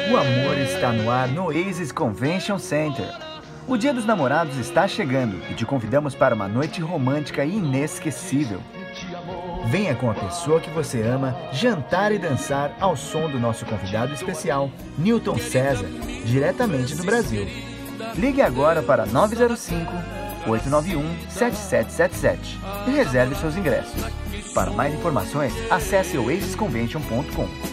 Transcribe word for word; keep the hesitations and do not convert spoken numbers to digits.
O amor está no ar no Oasis Convention Center. O Dia dos Namorados está chegando e te convidamos para uma noite romântica e inesquecível. Venha com a pessoa que você ama jantar e dançar ao som do nosso convidado especial, Newton César, diretamente do Brasil. Ligue agora para nove zero cinco, oito nove um, sete sete sete sete e reserve seus ingressos. Para mais informações, acesse oasis convention ponto com.